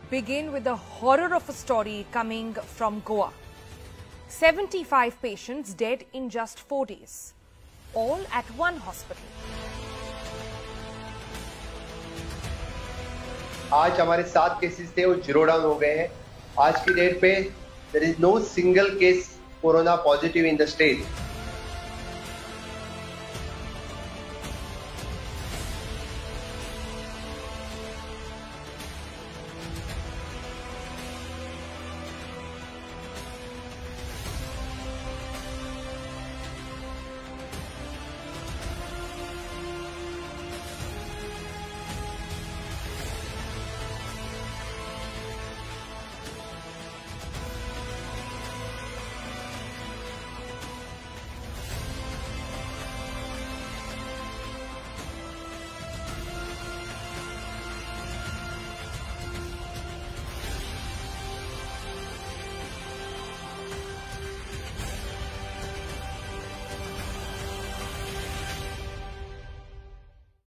begin with the horror of a story coming from Goa. 75 patients dead in just 4 days, all at one hospital. आज हमारे 7 cases थे, वो zero down हो गए हैं. आज की डेट पे there is no single case corona positive in the state.